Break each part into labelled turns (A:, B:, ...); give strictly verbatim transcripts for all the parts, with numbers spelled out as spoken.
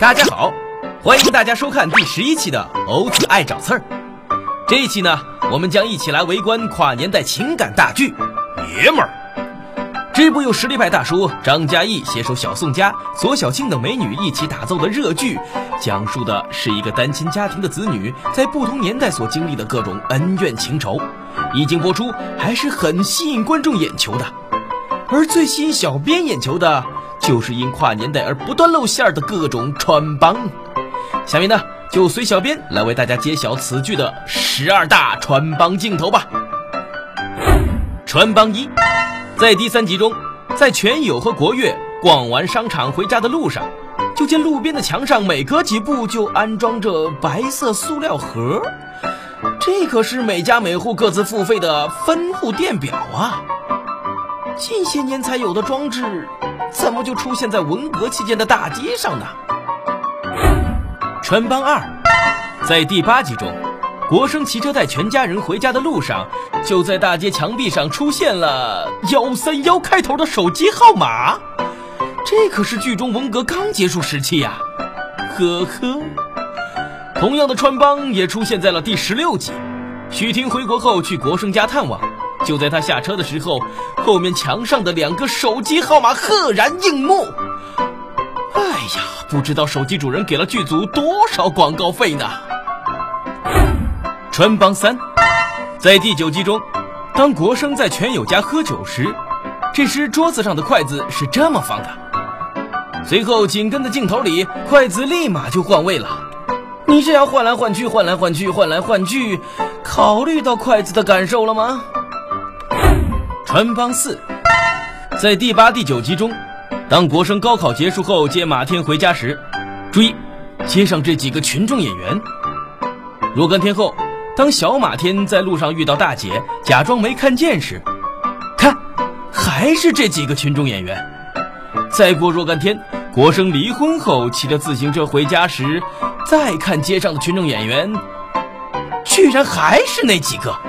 A: 大家好，欢迎大家收看第十一期的欧子爱找刺儿。这一期呢，我们将一起来围观跨年代情感大剧《爷们儿》。这部由实力派大叔张嘉译携手小宋佳、左小青等美女一起打造的热剧，讲述的是一个单亲家庭的子女在不同年代所经历的各种恩怨情仇。一经播出，还是很吸引观众眼球的。而最吸引小编眼球的，就是因跨年代而不断露馅的各种穿帮。下面呢，就随小编来为大家揭晓此剧的十二大穿帮镜头吧。穿帮一，在第三集中，在全友和国乐逛完商场回家的路上，就见路边的墙上每隔几步就安装着白色塑料盒，这可是每家每户各自付费的分户电表啊！近些年才有的装置，怎么就出现在文革期间的大街上呢？穿帮二，在第八集中，国生骑车带全家人回家的路上，就在大街墙壁上出现了一三一开头的手机号码，这可是剧中文革刚结束时期呀、啊！呵呵。同样的穿帮也出现在了第十六集，许婷回国后去国生家探望，就在他下车的时候，后面墙上的两个手机号码赫然映目。哎呀，不知道手机主人给了剧组多少广告费呢？穿帮三，在第九集中，当国生在全友家喝酒时，这时桌子上的筷子是这么放的，随后紧跟的镜头里，筷子立马就换位了。你这样换来换去换来换去换来换去，考虑到筷子的感受了吗？穿帮四，在第八、第九集中，当国生高考结束后接马天回家时，注意街上这几个群众演员。若干天后，当小马天在路上遇到大姐，假装没看见时，看，还是这几个群众演员。再过若干天，国生离婚后骑着自行车回家时，再看街上的群众演员，居然还是那几个。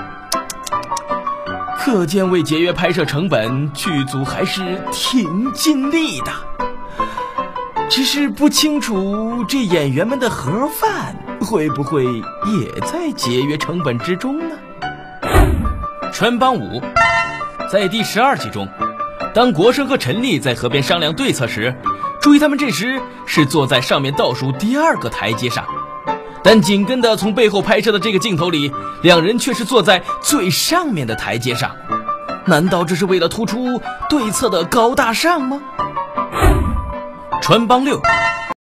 A: 可见为节约拍摄成本，剧组还是挺尽力的。只是不清楚这演员们的盒饭会不会也在节约成本之中呢？穿帮五，在第十二集中，当国生和陈丽在河边商量对策时，注意他们这时是坐在上面倒数第二个台阶上，但紧跟的从背后拍摄的这个镜头里，两人却是坐在最上面的台阶上。难道这是为了突出对策的高大上吗？穿帮六，